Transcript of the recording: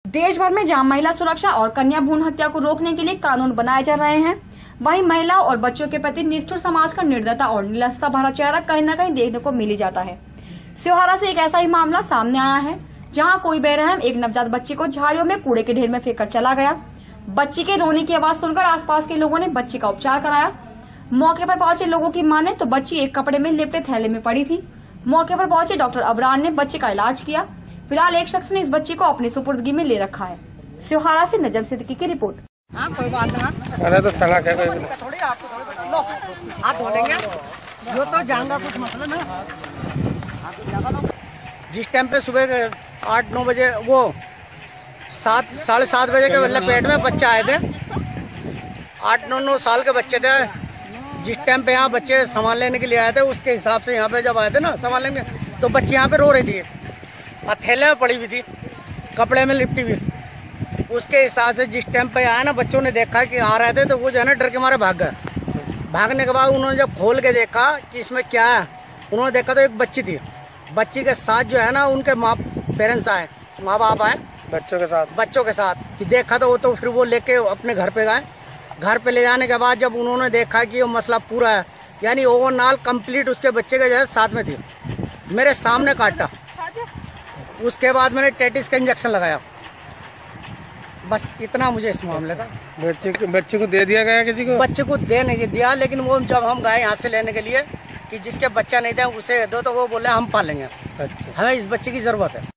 देश भर में जहां महिला सुरक्षा और कन्या भ्रूण हत्या को रोकने के लिए कानून बनाए जा रहे हैं, वहीं महिला और बच्चों के प्रति निष्ठुर समाज का निर्दयता और निलस्ता भरा चेहरा कहीं न कहीं देखने को मिल ही जाता है। सिहोरा से एक ऐसा ही मामला सामने आया है, जहां कोई बेरहम एक नवजात बच्ची को झाड़ियों में कूड़े के ढेर में फेंककर चला गया। बच्ची के रोने की आवाज सुनकर आसपास के लोगों ने बच्ची का उपचार कराया। मौके पर पहुंचे लोगों की माने तो बच्ची एक कपड़े में लिपटे थैले में पड़ी थी। मौके पर पहुंचे डॉक्टर अबरार ने बच्चे का इलाज किया। फिलहाल एक शख्स ने इस बच्ची को अपनी सुपुर्दगी में ले रखा है। सिहोरा से नजम सिद्दीकी की रिपोर्ट। हाँ, कोई बात नहीं। अरे तो सलाह क्या कोई थोड़ी आपको थोड़ी लो हाथ धो लेंगे, जो तो जाऊंगा कुछ मतलब ना। जिस टाइम पे सुबह 8-9 बजे वो 7-7:30 बजे के मतलब पेट में बच्चे आए थे। 8-9 साल के बच्चे थे। जिस टाइम पे यहाँ बच्चे सामान लेने के लिए आए थे, उसके हिसाब से यहाँ पे जब आए थे ना सामान लेने, तो बच्ची यहाँ पे रो रही थी, थैले में पड़ी हुई थी, कपड़े में लिपटी हुई। उसके हिसाब से जिस टाइम पे आया ना, बच्चों ने देखा कि आ रहे थे, तो वो जो है ना डर के मारे भाग गए। भागने के बाद उन्होंने जब खोल के देखा कि इसमें क्या है, उन्होंने देखा तो एक बच्ची थी। बच्ची के साथ जो है ना उनके पेरेंट्स आए, माँ बाप आए बच्चों के साथ कि देखा तो वो तो फिर वो लेके अपने घर पे गए। घर पे ले जाने के बाद जब उन्होंने देखा कि वो मसला पूरा है, यानी ओवरऑल कंप्लीट उसके बच्चे के जो है साथ में थी, मेरे सामने काटा। उसके बाद मैंने टेटिस का इंजेक्शन लगाया। बस इतना मुझे इस मामले का। बच्चे को दे दिया गया किसी को? बच्चे को दे नहीं दिया, लेकिन वो जब हम गए यहाँ से लेने के लिए कि जिसके बच्चा नहीं था उसे दो, तो वो बोले हम पालेंगे, हमें इस बच्चे की जरूरत है।